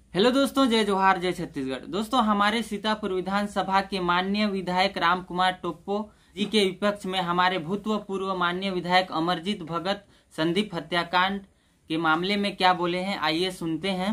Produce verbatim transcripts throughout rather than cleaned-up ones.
Hello दोस्तों, जय जोहार, जय छत्तीसगढ़। दोस्तों, हमारे सीतापुर विधानसभा के माननीय विधायक राम कुमार टोप्पो जी के विपक्ष में हमारे भूतपूर्व माननीय विधायक अमरजीत भगत संदीप हत्याकांड के मामले में क्या बोले हैं, आइए सुनते हैं।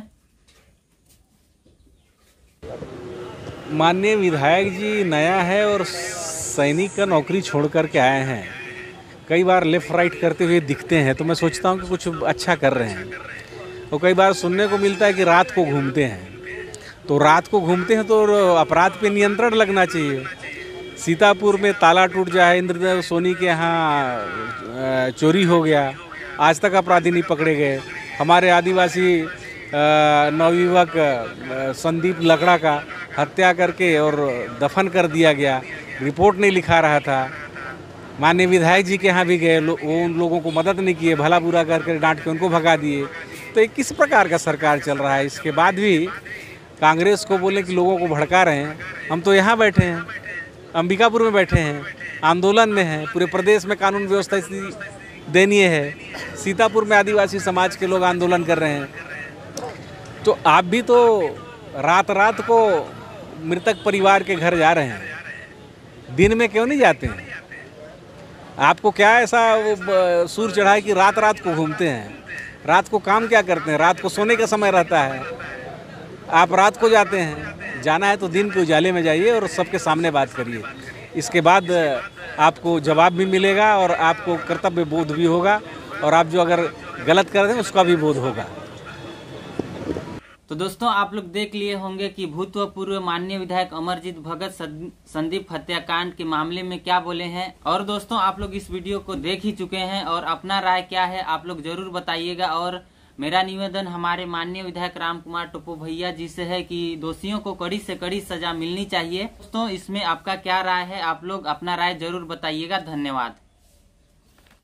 माननीय विधायक जी नया है और सैनिक का नौकरी छोड़ कर के आए हैं। कई बार लेफ्ट राइट करते हुए दिखते हैं तो मैं सोचता हूं कि कुछ अच्छा कर रहे हैं। और कई बार सुनने को मिलता है कि रात को घूमते हैं, तो रात को घूमते हैं तो अपराध पे नियंत्रण लगना चाहिए। सीतापुर में ताला टूट जाए, इंद्रदेव सोनी के यहाँ चोरी हो गया, आज तक अपराधी नहीं पकड़े गए। हमारे आदिवासी नवयुवक संदीप लकड़ा का हत्या करके और दफन कर दिया गया, रिपोर्ट नहीं लिखा रहा था। माननीय विधायक जी के यहाँ भी गए, लो, वो उन लोगों को मदद नहीं किए, भला बुरा करके डांट के उनको भगा दिए। तो ये किस प्रकार का सरकार चल रहा है? इसके बाद भी कांग्रेस को बोले कि लोगों को भड़का रहे हैं। हम तो यहाँ बैठे हैं, अंबिकापुर में बैठे हैं, आंदोलन में हैं। पूरे प्रदेश में कानून व्यवस्था स्थिति दयनीय है। सीतापुर में आदिवासी समाज के लोग आंदोलन कर रहे हैं। तो आप भी तो रात रात को मृतक परिवार के घर जा रहे हैं, दिन में क्यों नहीं जाते हैं? आपको क्या ऐसा सूर चढ़ा है कि रात रात को घूमते हैं? रात को काम क्या करते हैं? रात को सोने का समय रहता है, आप रात को जाते हैं। जाना है तो दिन के उजाले में जाइए और सबके सामने बात करिए। इसके बाद आपको जवाब भी मिलेगा और आपको कर्तव्य बोध भी होगा, और आप जो अगर गलत कर रहे हैं उसका भी बोध होगा। तो दोस्तों, आप लोग देख लिए होंगे कि भूतपूर्व माननीय विधायक अमरजीत भगत संदीप हत्याकांड के मामले में क्या बोले हैं। और दोस्तों, आप लोग इस वीडियो को देख ही चुके हैं और अपना राय क्या है आप लोग जरूर बताइएगा। और मेरा निवेदन हमारे माननीय विधायक राम कुमार टोप्पो भैया जी से है कि दोषियों को कड़ी से कड़ी सजा मिलनी चाहिए। दोस्तों, इसमें आपका क्या राय है? आप लोग अपना राय जरूर बताइएगा। धन्यवाद।